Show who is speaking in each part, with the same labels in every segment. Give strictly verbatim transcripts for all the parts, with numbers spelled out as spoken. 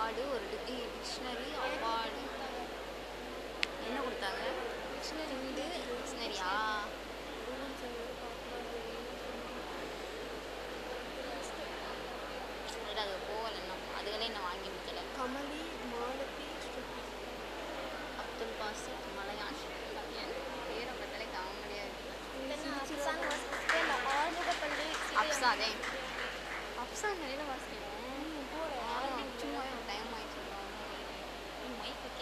Speaker 1: Award ஒரு dictionary award என்ன கொடுத்தாங்க? டிக்ஷனரி வந்து டிக்ஷனரியா? அது போகலை இன்னும், அதுகளே இன்னும் வாங்கி முடிக்கலை.
Speaker 2: கமலி மாலதி
Speaker 1: அப்துல் பாசித் மலையான் பேரை பத்தாலே தாங்க முடியாது. அப்சா அதே அப்சா நிறைய வாசிக்கிறோம். சும்மா டைம் ஆயிடுச்சு. Mike okay.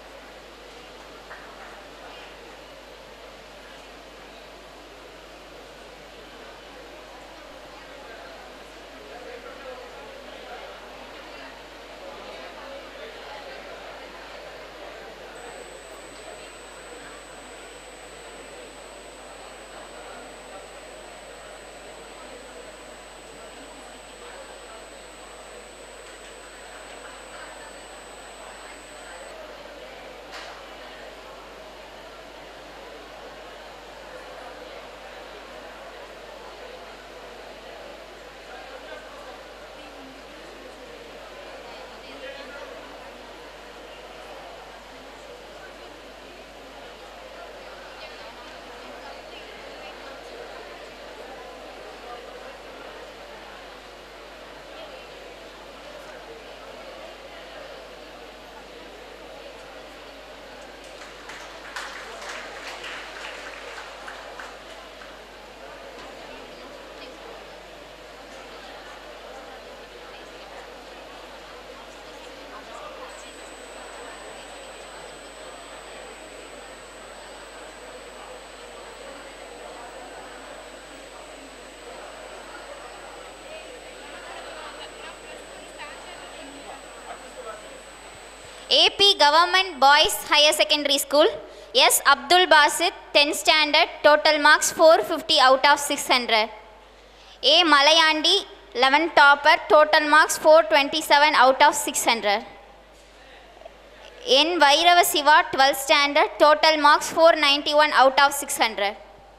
Speaker 1: A P Government Boys Higher Secondary School, S. Abdul Basit, tenth standard, total marks four fifty out of six hundred. A. Malayandi, eleventh topper, total marks four twenty-seven out of six hundred. N. Vairava Siva, twelfth standard, total marks four ninety-one out of six hundred.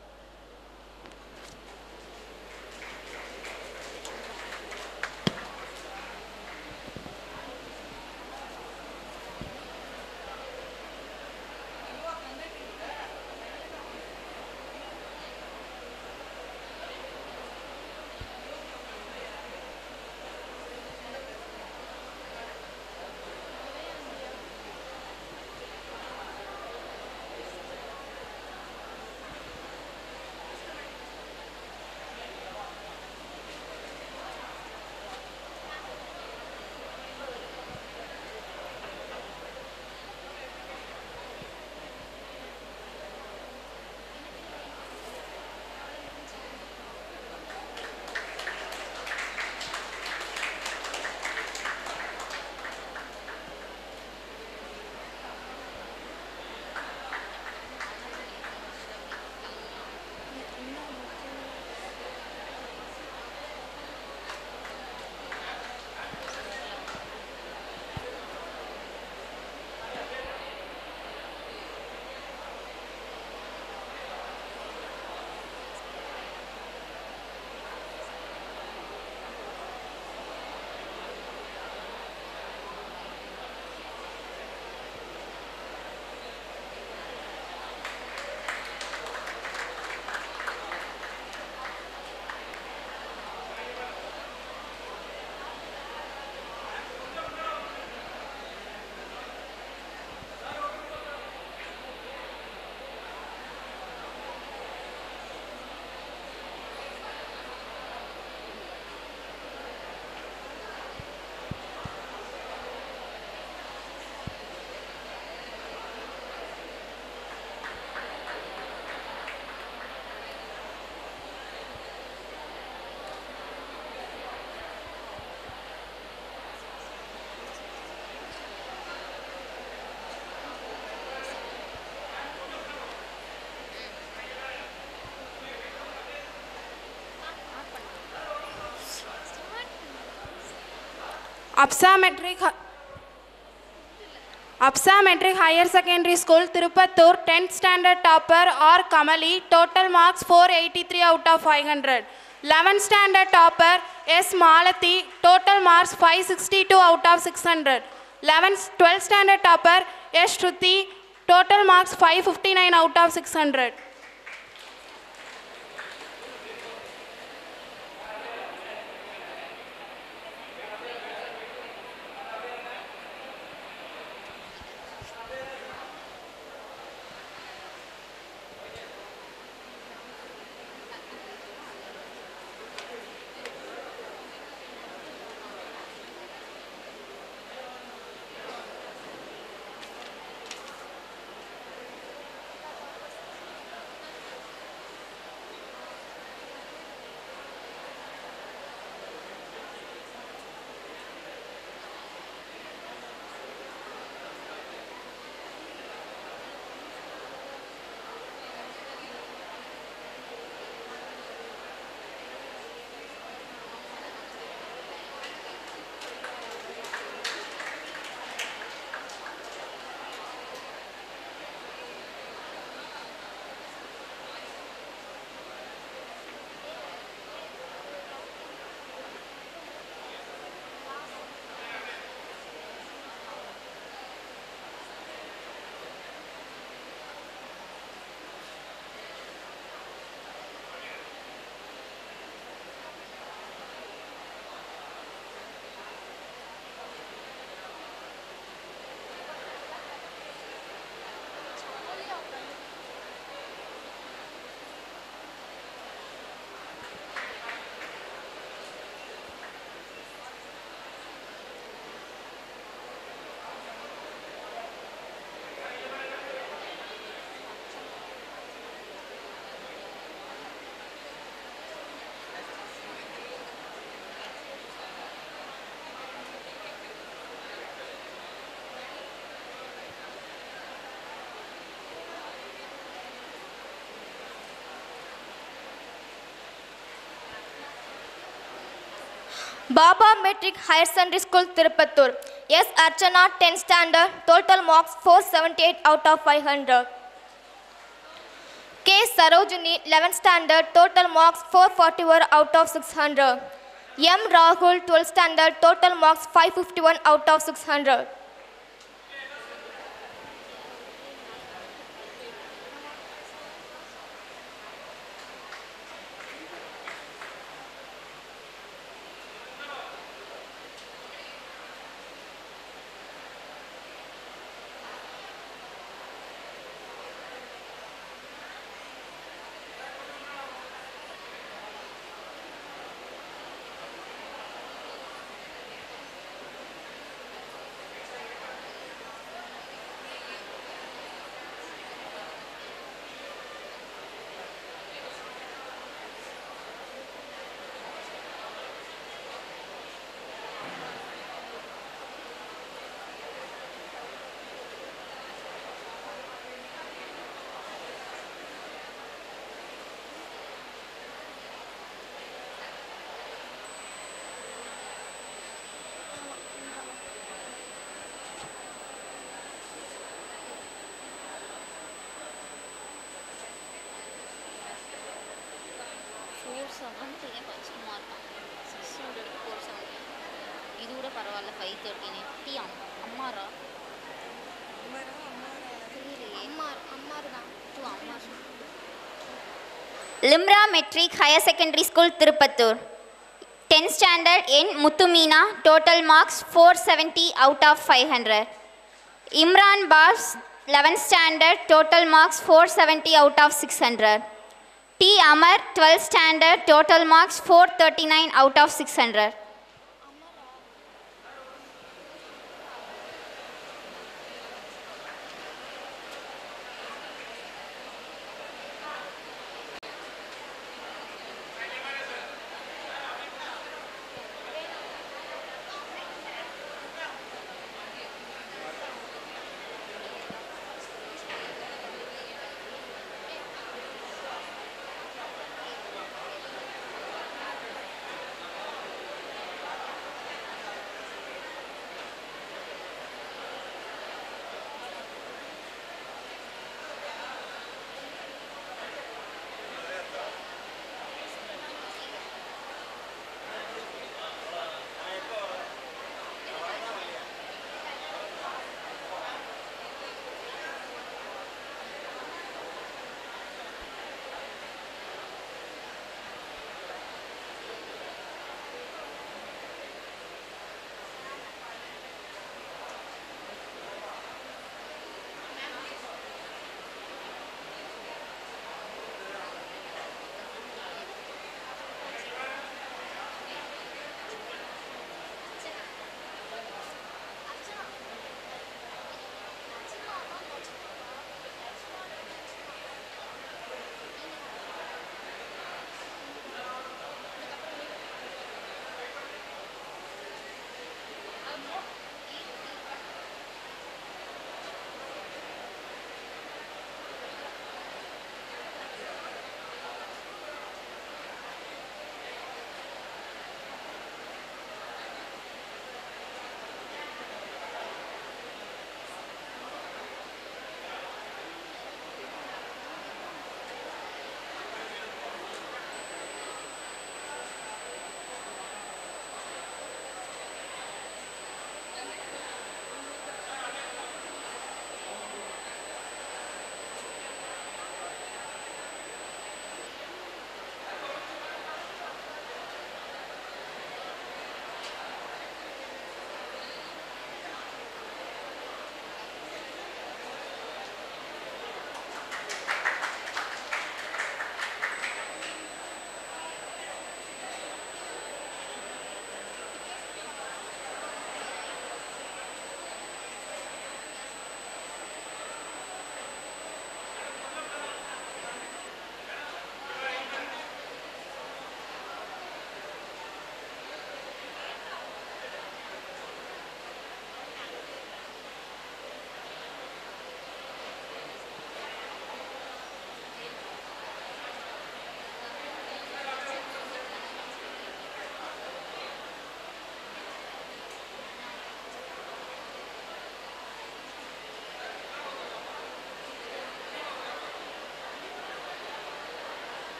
Speaker 2: Apsa Metric Apsa Metric Higher Secondary School, Tirupattur, tenth standard topper or Kamali, total marks four eighty-three out of five hundred. eleventh standard topper S. Malathi, total marks five sixty-two out of six hundred. eleventh, twelfth standard topper S. Shruti, total marks five fifty-nine out of six hundred.
Speaker 3: Baba Metric Higher Secondary School, Tirupattur. S. Archana, tenth standard, total marks four seventy-eight out of five hundred. K. Sarojini, eleventh standard, total marks four forty-one out of six hundred. M. Rahul, twelfth standard, total marks five fifty-one out of six hundred.
Speaker 1: செவன்ட்டியே கஷ்டமாக இருக்கும். Six hundred four seventy இது கூட பரவாயில்ல. Five தேர்ட்டினே டி அம் அம்மாரா தெரியலையே. அம்மார் அம்மாரு தான் டூ அம்மார். Limra matric higher secondary school, Tirupattur. tenth standard N. Muthumeena, total marks four seventy out of five hundred. Imran Bas, eleventh standard, total marks four seventy out of six hundred. T. Amar, twelfth standard, total marks four thirty-nine out of six hundred.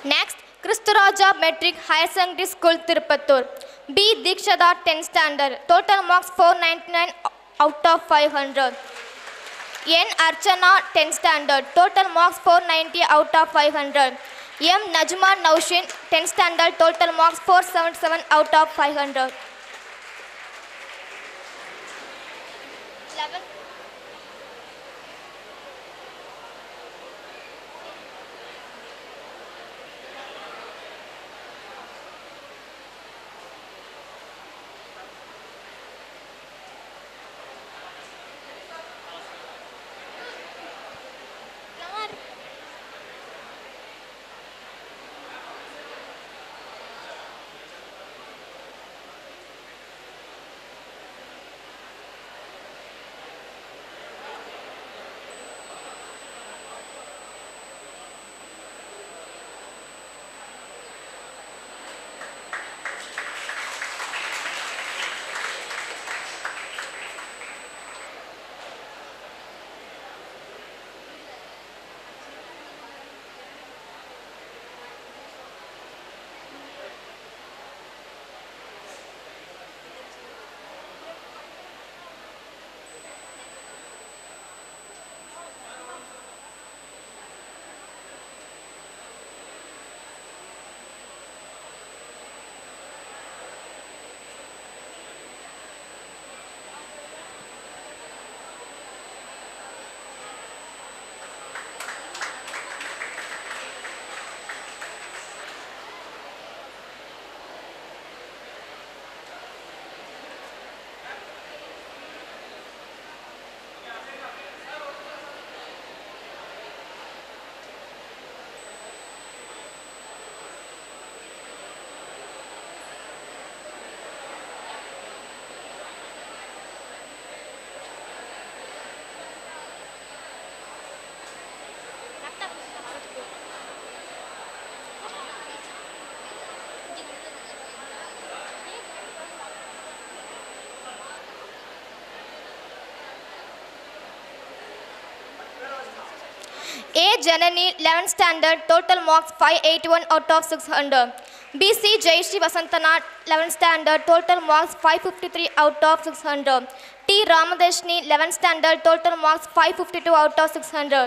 Speaker 3: Next, Kristuraja Metric Higher Secondary School, Tirupattur. B. Dikshada, tenth standard. Total marks four ninety-nine out of five hundred. N. Archana, tenth standard. Total marks four ninety out of five hundred. M. Najma Naushin, tenth standard. Total marks four seventy-seven out of five hundred. eleven. A. Janani, eleventh standard, total marks five eighty-one out of six hundred. B. C. Jayashri Vasantana, eleventh standard, total marks five fifty-three out of six hundred. T. Ramadeshni, eleventh standard, total marks five fifty-two out of six hundred.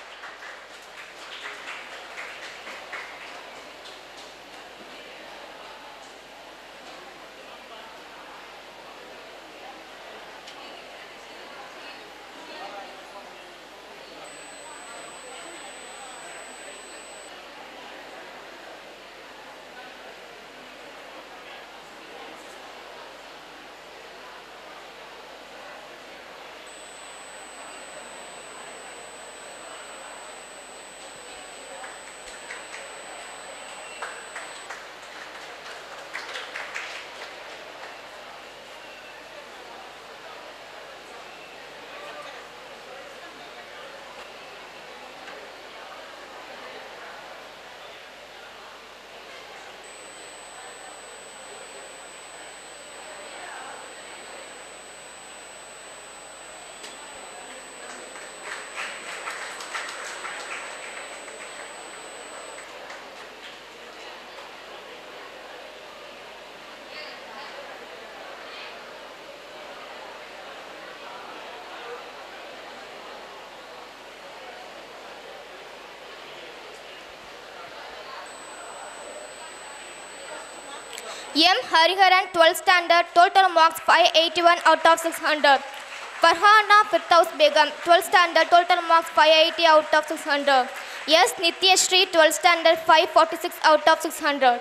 Speaker 3: M. Hariharan, twelfth standard, total marks five eighty-one out of six hundred. Farhana Firdaus Begum, twelfth standard, total marks five eighty out of six hundred. S. Nityashri, twelfth standard, five forty-six out of six hundred.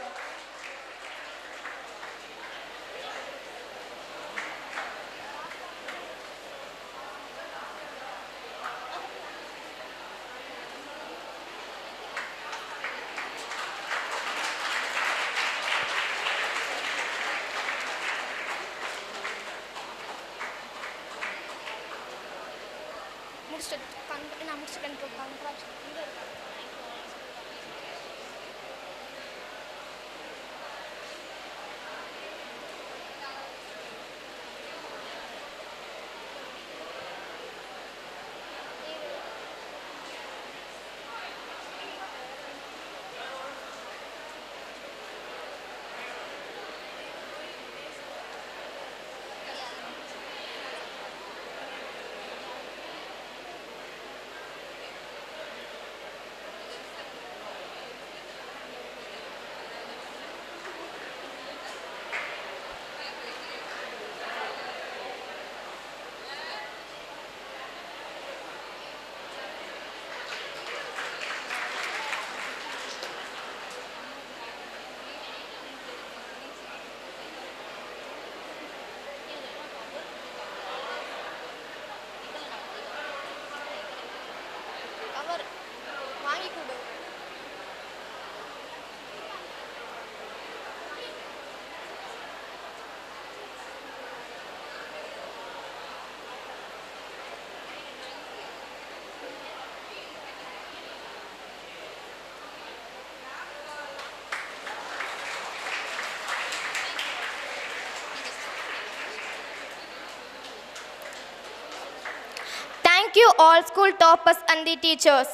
Speaker 3: Thank you all school toppers and the teachers.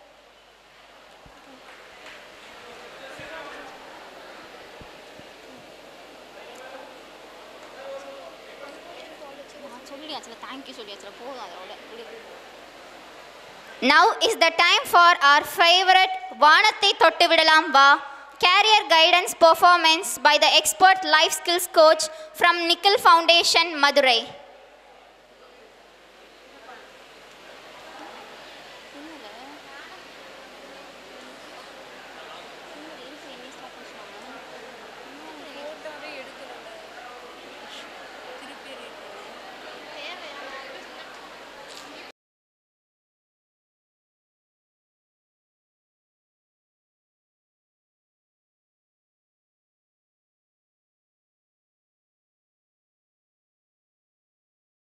Speaker 1: Now is the time for our favorite Vaanathai Thottu Vidalam Va career guidance performance by the expert life skills coach from Nikhil Foundation, Madurai.